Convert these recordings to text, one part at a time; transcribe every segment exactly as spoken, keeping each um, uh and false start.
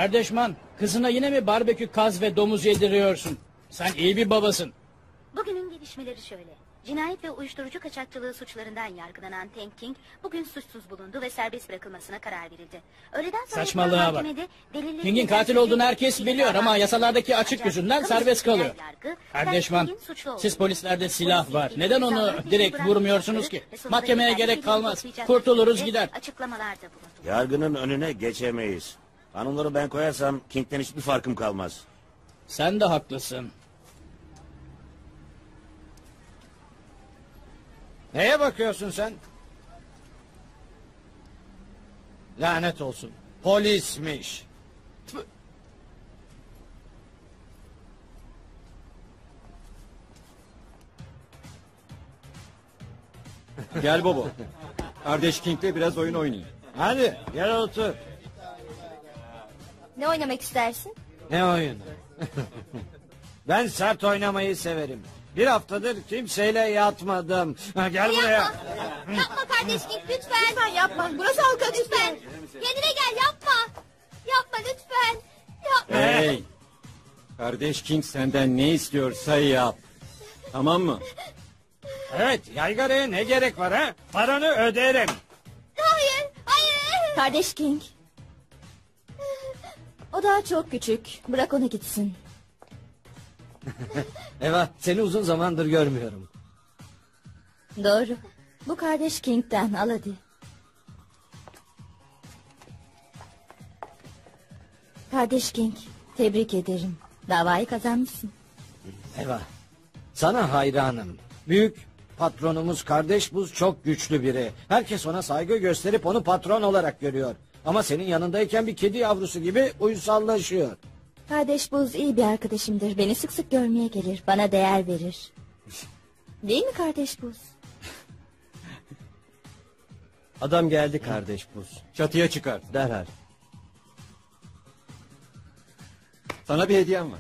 Kardeşman, kızına yine mi barbekü, kaz ve domuz yediriyorsun? Sen iyi bir babasın. Bugünün gelişmeleri şöyle. Cinayet ve uyuşturucu kaçakçılığı suçlarından yargılanan Tank King bugün suçsuz bulundu ve serbest bırakılmasına karar verildi. Öğleden sonra Saçmalığa bak. King'in katil olduğunu herkes biliyor ama yasalardaki açık yüzünden serbest kalıyor. Kardeşman, siz polislerde silah var. Neden onu direkt vurmuyorsunuz ki? Mahkemeye gerek kalmaz. Kurtuluruz gider. Yargının önüne geçemeyiz. Kanunları ben koyarsam King'den hiçbir farkım kalmaz. Sen de haklısın. Neye bakıyorsun sen? Lanet olsun. Polismiş. Tüh. Gel Bobo. Kardeş King'le biraz oyun oynayın. Hadi gel otur. Ne oynamak istersin? Ne oyunu? Ben sert oynamayı severim. Bir haftadır kimseyle yatmadım. Ha, gel yapma. buraya. Yapma kardeş King lütfen. Lütfen yapma. Burası halka lütfen. Kendine gel yapma. Yapma lütfen. Yapma. Hey. Kardeş King senden ne istiyorsa yap. Tamam mı? Evet, yaygaraya ne gerek var ha? Paranı öderim. Hayır, hayır. Kardeş King. O daha çok küçük. Bırak onu gitsin. Evet, seni uzun zamandır görmüyorum. Doğru. Bu kardeş King'den al hadi. Kardeş King, tebrik ederim. Davayı kazanmışsın. Eva, sana hayranım. Büyük patronumuz kardeş Buz çok güçlü biri. Herkes ona saygı gösterip onu patron olarak görüyor. Ama senin yanındayken bir kedi yavrusu gibi uysallaşıyor. Kardeş Buz iyi bir arkadaşımdır. Beni sık sık görmeye gelir. Bana değer verir. Değil mi kardeş Buz? Adam geldi kardeş Buz. Çatıya çıkar. Derhal. Sana bir hediyem var.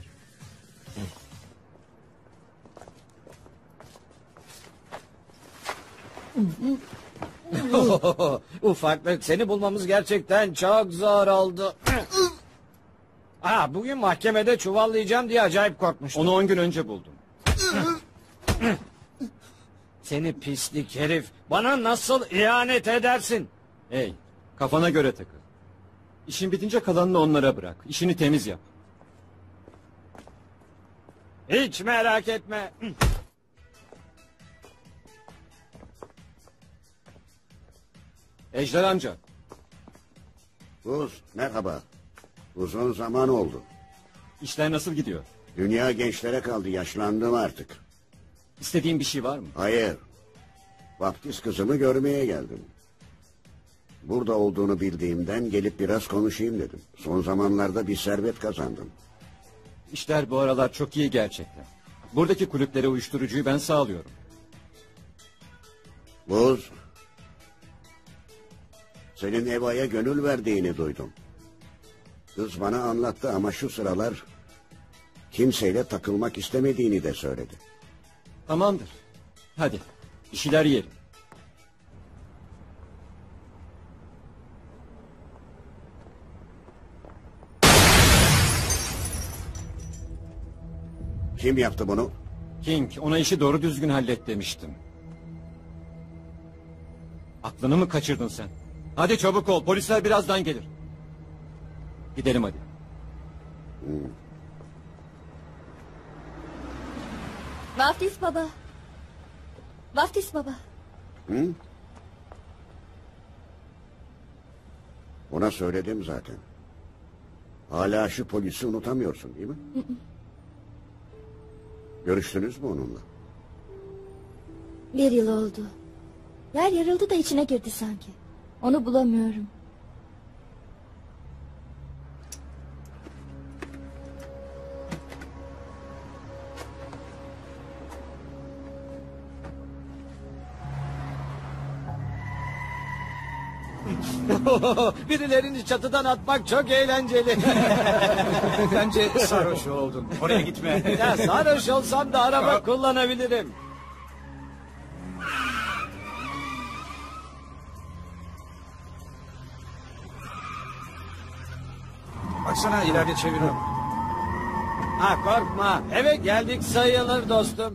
Ufaklık, seni bulmamız gerçekten çok zor oldu. Aa, bugün mahkemede çuvallayacağım diye acayip korkmuştum. Onu on gün önce buldum. Seni pislik herif. Bana nasıl ihanet edersin? Hey, kafana göre takıl. İşin bitince kalanını onlara bırak. İşini temiz yap. Hiç merak etme. Ejder amca. Buz, merhaba. Uzun zaman oldu. İşler nasıl gidiyor? Dünya gençlere kaldı, yaşlandım artık. İstediğin bir şey var mı? Hayır. Vaftiz kızımı görmeye geldim. Burada olduğunu bildiğimden gelip biraz konuşayım dedim. Son zamanlarda bir servet kazandım. İşler bu aralar çok iyi gerçekten. Buradaki kulüplere uyuşturucuyu ben sağlıyorum. Buz, senin Eva'ya gönül verdiğini duydum. Kız bana anlattı ama şu sıralar kimseyle takılmak istemediğini de söyledi. Tamamdır. Hadi bir şeyler yiyelim. Kim yaptı bunu? King, ona işi doğru düzgün hallet demiştim. Aklını mı kaçırdın sen? Hadi çabuk ol, polisler birazdan gelir. Gidelim hadi. Hmm. Vaftiz baba. Vaftiz baba. Hı? Ona söyledim zaten. Hala şu polisi unutamıyorsun değil mi? Hı hı. Görüştünüz mü onunla? Bir yıl oldu. Yer yarıldı da içine girdi sanki. Onu bulamıyorum. Birilerini çatıdan atmak çok eğlenceli. Bence sarhoş oldun. Oraya gitme. Ya sarhoş olsam da araba kullanabilirim. baksana ileride çeviriyorum. Ha korkma. Eve geldik sayılır dostum.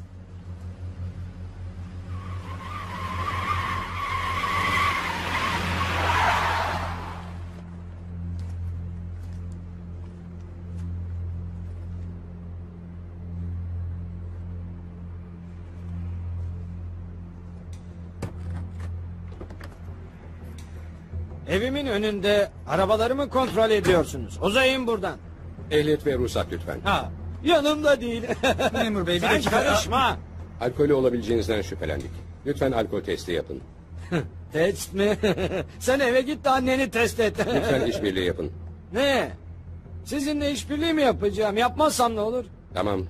Evimin önünde arabalarımı kontrol ediyorsunuz. Uzayın buradan. Ehliyet ve ruhsat lütfen. Ha, yanımda değil. Memur bey bir Sen dakika. karışma. Alkolü olabileceğinizden şüphelendik. Lütfen alkol testi yapın. Test mi? Sen eve git de anneni test et. Lütfen işbirliği yapın. Ne? Sizinle işbirliği mi yapacağım? Yapmazsam ne olur? Tamam.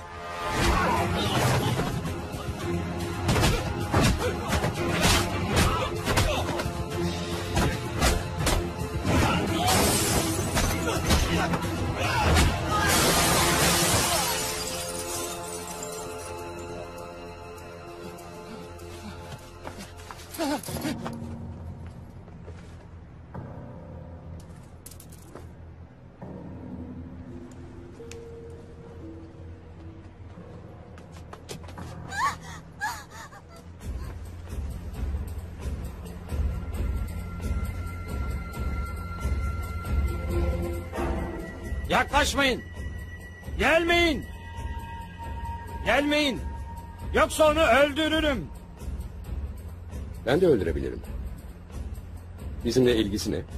Yaklaşmayın. Gelmeyin. Gelmeyin. Yoksa onu öldürürüm. Ben de öldürebilirim. Bizimle ilgisi ne?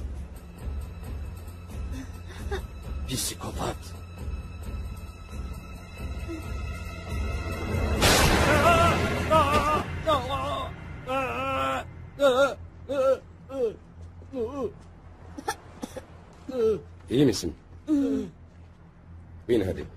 Psikopat. İyi misin? Bin hadi.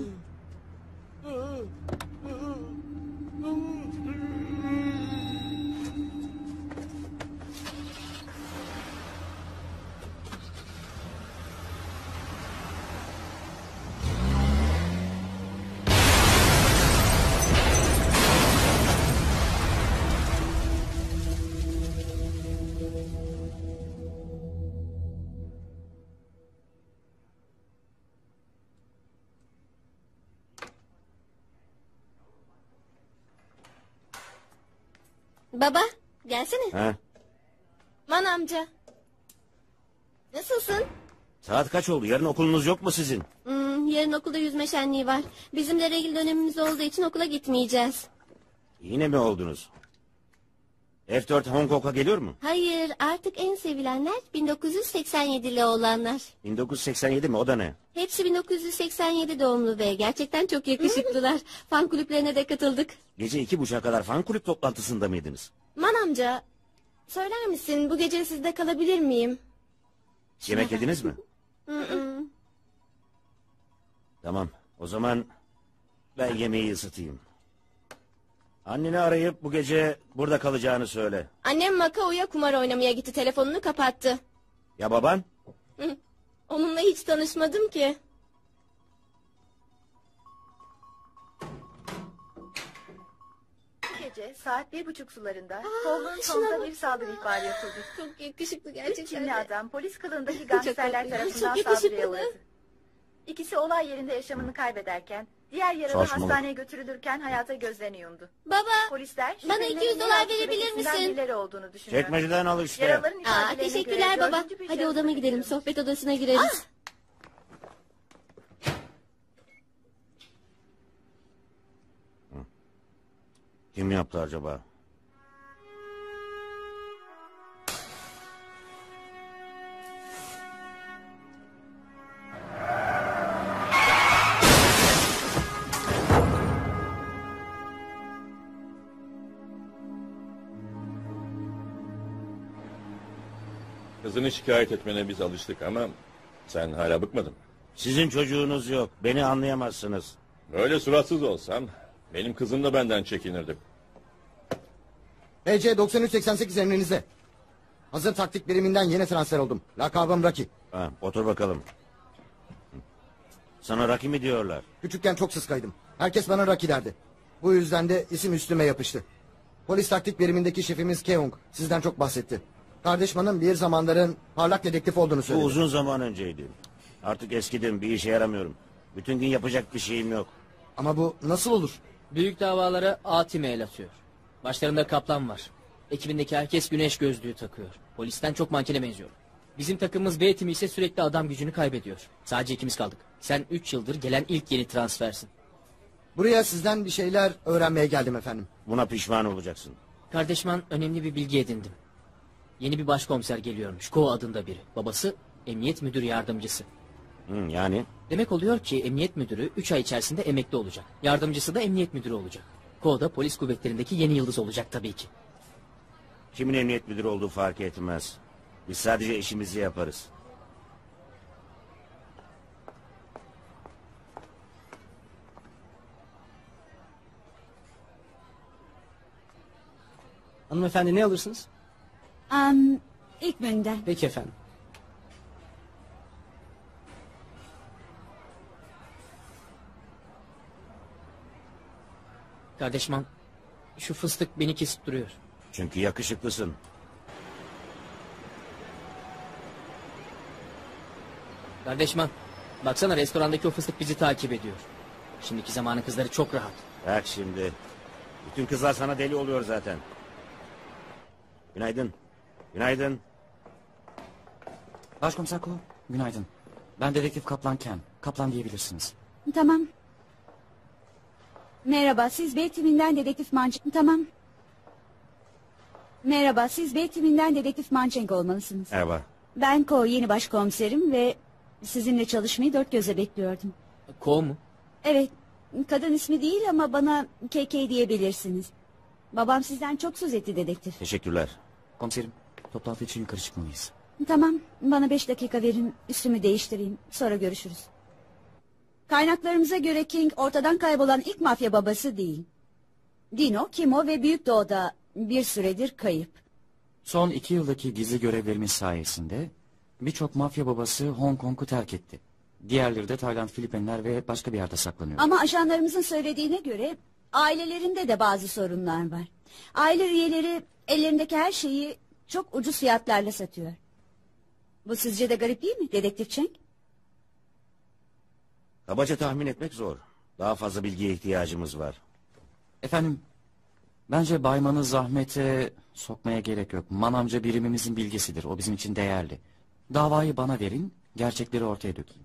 Baba gelsene. Ha? Man amca. Nasılsın? Saat kaç oldu? Yarın okulunuz yok mu sizin? Hmm, yarın okulda yüzme şenliği var. Bizim de regl dönemimiz olduğu için okula gitmeyeceğiz. Yine mi oldunuz? F dört Hong Kong'a geliyor mu? Hayır, artık en sevilenler bin dokuz yüz seksen yedili olanlar. bin dokuz yüz seksen yedi mi? O da ne? Hepsi bin dokuz yüz seksen yedi doğumlu ve gerçekten çok yakışıklılar. Fan kulüplerine de katıldık. Gece iki buçuğa kadar fan kulüp toplantısında mıydınız? Man amca, söyler misin bu gece sizde kalabilir miyim? Yemek yediniz mi? Hı hı. Tamam. O zaman ben yemeği ısıtayım. Anneni arayıp bu gece burada kalacağını söyle. Annem Macao'ya kumar oynamaya gitti, telefonunu kapattı. Ya baban? Hı. Onunla hiç tanışmadım ki. Bu gece saat bir buçuk sularında Aa, Solun şuna sonunda bak. bir saldırı ihbarı yapıldı. Çok yakışıklı Üç gerçekten. Çinli de. adam polis kılığındaki Çok gangsterler yakışıklı. tarafından Çok saldırıya yakışıklı. uğradı. İkisi olay yerinde yaşamını kaybederken diğer yaralı Saçmalık. hastaneye götürülürken hayata gözlerini yumdu. Baba, Polisler bana şüphelilerin iki yüz dolar Milan verebilir bölgesinden misin? birileri olduğunu düşünüyor. Çekmeceden al işte. Yaralıların Aa, ifadelerine teşekkürler göre baba. dördüncü bir Hadi şahıs odama gidelim, tutukluyor. sohbet odasına gireriz. Kim yaptı acaba? Kızını şikayet etmene biz alıştık ama sen hala bıkmadın. Sizin çocuğunuz yok. Beni anlayamazsınız. Böyle suratsız olsam benim kızım da benden çekinirdi. P C doksan üç seksen sekiz emrinizde. Hazır taktik biriminden yeni transfer oldum. Lakabım Rocky. Ha, otur bakalım. Sana Rocky mi diyorlar? Küçükken çok sıskaydım. Herkes bana Rocky derdi. Bu yüzden de isim üstüme yapıştı. Polis taktik birimindeki şefimiz Keong sizden çok bahsetti. Kardeşmanın bir zamanların parlak dedektif olduğunu Bu söyledi. uzun zaman önceydi. Artık eskidim, bir işe yaramıyorum. Bütün gün yapacak bir şeyim yok. Ama bu nasıl olur? Büyük davalara A T M el atıyor. Başlarında kaplan var. Ekibindeki herkes güneş gözlüğü takıyor. Polisten çok mankene benziyor. Bizim takımımız B timi ise sürekli adam gücünü kaybediyor. Sadece ikimiz kaldık. Sen üç yıldır gelen ilk yeni transfersin. Buraya sizden bir şeyler öğrenmeye geldim efendim. Buna pişman olacaksın. Kardeşman önemli bir bilgi edindim. Yeni bir başkomiser geliyormuş. Ko adında biri. Babası emniyet müdür yardımcısı. Hı, yani? Demek oluyor ki emniyet müdürü üç ay içerisinde emekli olacak. Yardımcısı da emniyet müdürü olacak. Ko da polis kuvvetlerindeki yeni yıldız olacak tabii ki. Kimin emniyet müdürü olduğu fark etmez. Biz sadece işimizi yaparız. Hanımefendi ne alırsınız? Um, ilk menüden. Peki efendim. Kardeşman, şu fıstık beni kesip duruyor. Çünkü yakışıklısın. Kardeşman, baksana restorandaki o fıstık bizi takip ediyor. Şimdiki zamanın kızları çok rahat. Bak şimdi. Bütün kızlar sana deli oluyor zaten. Günaydın. Günaydın. Başkomiser Kul, günaydın. Ben dedektif Kaplan Ken. Kaplan diyebilirsiniz. Tamam. Merhaba, siz B timinden dedektif Mancheng. Tamam. Merhaba, siz B timinden dedektif Mancheng olmalısınız. Merhaba. Ben Ko, yeni başkomiserim ve sizinle çalışmayı dört göze bekliyordum. Ko mu? Evet, kadın ismi değil ama bana K K diyebilirsiniz. Babam sizden çok söz etti dedektif. Teşekkürler. Komiserim, toplantı için yukarı çıkmalıyız. Tamam, bana beş dakika verin, üstümü değiştireyim, sonra görüşürüz. Kaynaklarımıza göre King ortadan kaybolan ilk mafya babası değil. Dino, Kimo ve Büyük Doğu'da bir süredir kayıp. Son iki yıldaki gizli görevlerimiz sayesinde birçok mafya babası Hong Kong'u terk etti. Diğerleri de Tayland, Filipinler ve başka bir yerde saklanıyor. Ama ajanlarımızın söylediğine göre ailelerinde de bazı sorunlar var. Aile üyeleri ellerindeki her şeyi çok ucuz fiyatlarla satıyor. Bu sizce de garip değil mi dedektif Cheng? Kabaca tahmin etmek zor. Daha fazla bilgiye ihtiyacımız var. Efendim, bence Bayman'ı zahmete sokmaya gerek yok. Manamca birimimizin bilgisidir. O bizim için değerli. Davayı bana verin, gerçekleri ortaya dökeyim.